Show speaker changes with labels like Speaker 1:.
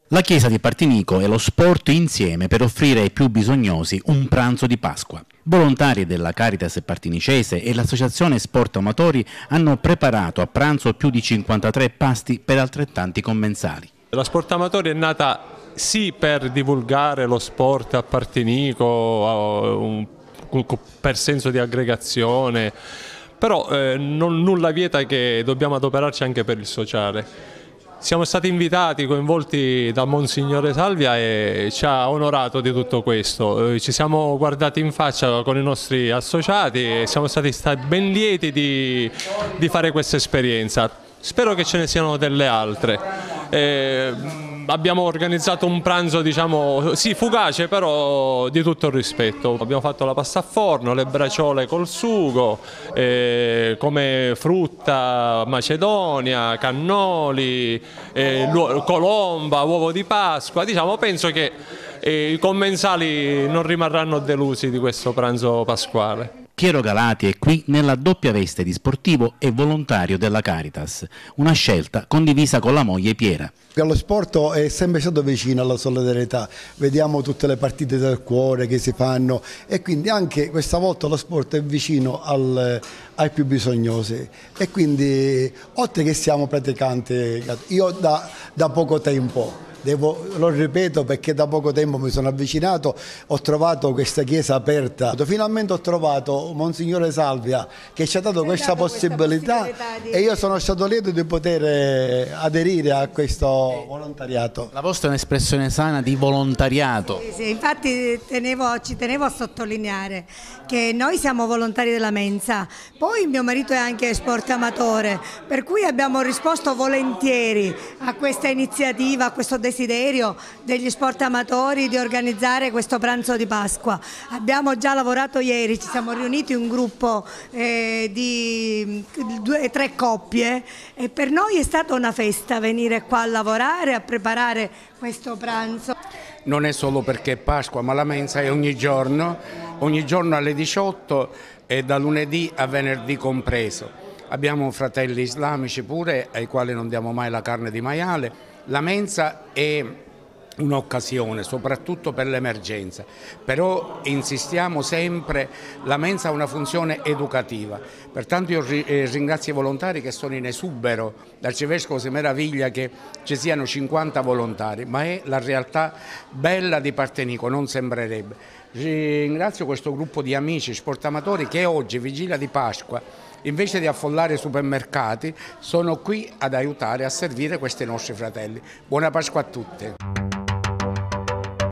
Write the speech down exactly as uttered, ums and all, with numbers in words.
Speaker 1: La chiesa di Partinico e lo sport insieme per offrire ai più bisognosi un pranzo di Pasqua. Volontari della Caritas Partinicese e l'Associazione Sport Amatori hanno preparato a pranzo più di cinquantatré pasti per altrettanti commensali.
Speaker 2: La Sport Amatori è nata sì per divulgare lo sport a Partinico, un, per senso di aggregazione, però eh, non, nulla vieta che dobbiamo adoperarci anche per il sociale. Siamo stati invitati, coinvolti da Monsignore Salvia e ci ha onorato di tutto questo. Ci siamo guardati in faccia con i nostri associati e siamo stati ben lieti di, di fare questa esperienza. Spero che ce ne siano delle altre. Eh, abbiamo organizzato un pranzo, diciamo, sì, fugace, però di tutto il rispetto. Abbiamo fatto la pasta a forno, le braciole col sugo, eh, come frutta macedonia, cannoli, eh, colomba, uovo di Pasqua. Diciamo, penso che eh, i commensali non rimarranno delusi di questo pranzo pasquale.
Speaker 1: Piero Galati è qui nella doppia veste di sportivo e volontario della Caritas, una scelta condivisa con la moglie Piera.
Speaker 3: Lo sport è sempre stato vicino alla solidarietà, vediamo tutte le partite del cuore che si fanno e quindi anche questa volta lo sport è vicino al, ai più bisognosi e quindi oltre che siamo praticanti, io da, da poco tempo. Devo, lo ripeto perché da poco tempo mi sono avvicinato, ho trovato questa chiesa aperta, finalmente ho trovato Monsignore Salvia che ci ha dato, questa, dato possibilità, questa possibilità di... e io sono stato lieto di poter aderire a questo volontariato.
Speaker 1: La vostra è un'espressione sana di volontariato.
Speaker 4: Sì, sì, infatti tenevo, ci tenevo a sottolineare che noi siamo volontari della mensa, poi mio marito è anche sport amatore, per cui abbiamo risposto volentieri a questa iniziativa, a questo desiderio degli sport amatori di organizzare questo pranzo di Pasqua. Abbiamo già lavorato ieri, ci siamo riuniti un gruppo eh, di due, tre coppie e per noi è stata una festa venire qua a lavorare, a preparare questo pranzo.
Speaker 5: Non è solo perché è Pasqua, ma la mensa è ogni giorno, ogni giorno alle diciotto e da lunedì a venerdì compreso. Abbiamo fratelli islamici pure ai quali non diamo mai la carne di maiale. La mensa è un'occasione soprattutto per l'emergenza, però insistiamo sempre, la mensa ha una funzione educativa, pertanto io ringrazio i volontari che sono in esubero, l'arcivescovo si meraviglia che ci siano cinquanta volontari, ma è la realtà bella di Partinico, non sembrerebbe. Ringrazio questo gruppo di amici sportamatori che oggi, vigilia di Pasqua, invece di affollare i supermercati, sono qui ad aiutare a servire questi nostri fratelli. Buona Pasqua a tutti!